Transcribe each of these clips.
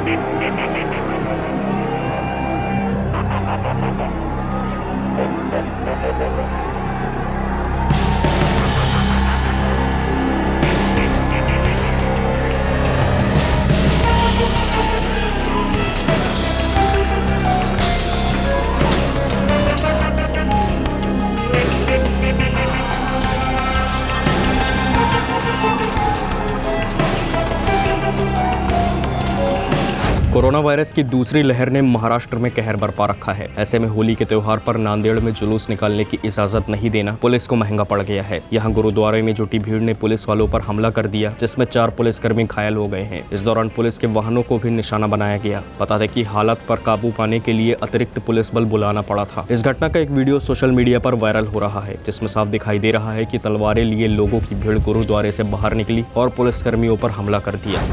Corona virus की दूसरी लहर ने महाराष्ट्र में कहर बरपा रखा है। ऐसे में होली के त्योहार पर नांदेड़ में जुलूस निकालने की इजाजत नहीं देना पुलिस को महंगा पड़ गया है। यहां गुरुद्वारे में जुटी भीड़ ने पुलिस वालों पर हमला कर दिया, जिसमें 4 पुलिसकर्मी घायल हो गए हैं। इस दौरान पुलिस के वाहनों को भी निशाना बनाया गया। बता दें कि हालात पर काबू पाने के लिए अतिरिक्त पुलिस बल बुलाना पड़ा था। इस घटना का एक वीडियो सोशल मीडिया पर वायरल हो रहा है, जिसमें साफ दिखाई दे रहा है कि तलवारें लिए लोगों की भीड़ गुरुद्वारे से बाहर निकली और पुलिसकर्मियों पर हमला कर दिया।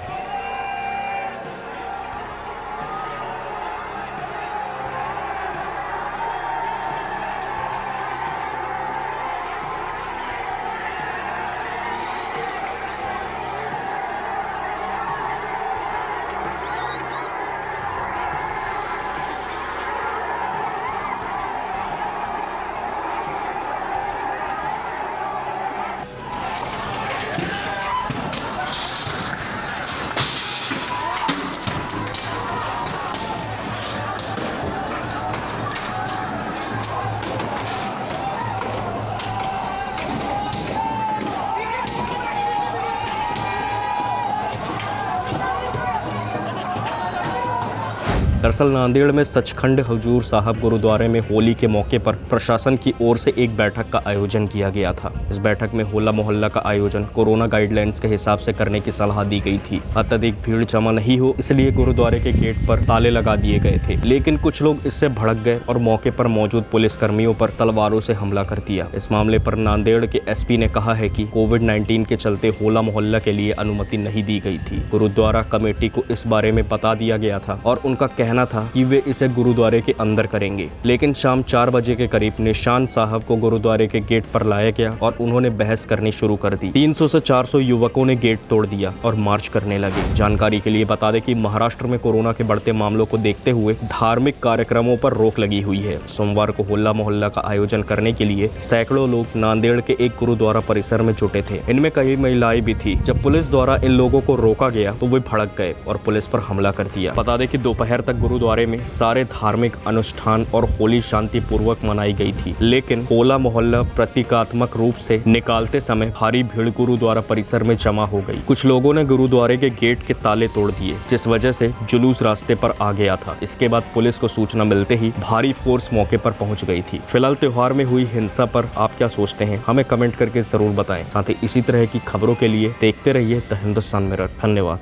दरअसल नांदेड़ में सचखंड हजूर साहब गुरुद्वारे में होली के मौके पर प्रशासन की ओर से एक बैठक का आयोजन किया गया था। इस बैठक में होला मोहल्ला का आयोजन कोरोना गाइडलाइंस के हिसाब से करने की सलाह दी गई थी। अत्यधिक भीड़ जमा नहीं हो, इसलिए गुरुद्वारे के गेट पर ताले लगा दिए गए थे, लेकिन कुछ लोग इससे भड़क गए और मौके पर मौजूद पुलिसकर्मियों पर तलवारों से हमला कर दिया। इस मामले पर नांदेड़ के एसपी ने कहा है कि कोविड-19 के चलते होला मोहल्ला के लिए अनुमति नहीं दी गई थी। गुरुद्वारा कमेटी को इस बारे में बता दिया गया था और उनका कहना था कि वे इसे गुरुद्वारे के अंदर करेंगे, लेकिन शाम 4 बजे के करीब निशान साहब को गुरुद्वारे के गेट पर लाया गया और उन्होंने बहस करनी शुरू कर दी। 300 से 400 युवकों ने गेट तोड़ दिया और मार्च करने लगे। जानकारी के लिए बता दें कि महाराष्ट्र में कोरोना के बढ़ते मामलों को देखते हुए धार्मिक कार्यक्रमों पर रोक लगी हुई है। सोमवार को होला मोहल्ला का आयोजन करने के लिए सैकड़ों लोग नांदेड़ के एक गुरुद्वारा परिसर में जुटे थे। इनमें कई महिलाएं भी थी। जब पुलिस द्वारा इन लोगों को रोका गया तो वे भड़क गए और पुलिस पर हमला कर दिया। बता दें कि दोपहर तक गुरुद्वारे में सारे धार्मिक अनुष्ठान और होली शांतिपूर्वक मनाई गई थी, लेकिन होला मोहल्ला प्रतीकात्मक रूप से निकालते समय भारी भीड़ गुरुद्वारा परिसर में जमा हो गई। कुछ लोगों ने गुरुद्वारे के गेट के ताले तोड़ दिए, जिस वजह से जुलूस रास्ते पर आ गया था। इसके बाद पुलिस को सूचना मिलते ही भारी फोर्स मौके पर पहुंच गई थी। फिलहाल त्योहार में हुई हिंसा पर आप क्या सोचते हैं, हमें कमेंट करके जरूर बताएं। साथ ही इसी तरह की खबरों के लिए देखते रहिए द हिंदुस्तान मिरर। धन्यवाद।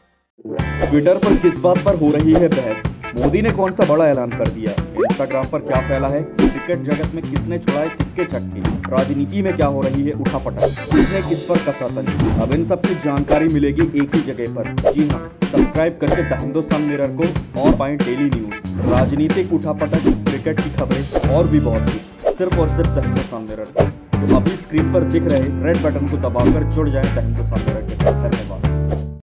ट्विटर पर किस बात पर हो रही है बहस? मोदी ने कौन सा बड़ा ऐलान कर दिया? इंस्टाग्राम पर क्या फैला है? क्रिकेट जगत में किसने छुड़ाए किसके छक्के? राजनीति में क्या हो रही है उठापटक? किसने किस पर कसा तंज? अब इन सब की जानकारी मिलेगी एक ही जगह पर। जी हाँ, सब्सक्राइब करके द हिंदुस्तान मिरर को और पाएं डेली न्यूज, राजनीतिक उठापटक, क्रिकेट की खबरें और भी बहुत कुछ, सिर्फ और सिर्फ द हिंदुस्तान मिरर। तो अभी स्क्रीन पर दिख रहे रेड बटन को दबाकर जुड़ जाए द हिंदुस्तान मिरर के साथ। धन्यवाद।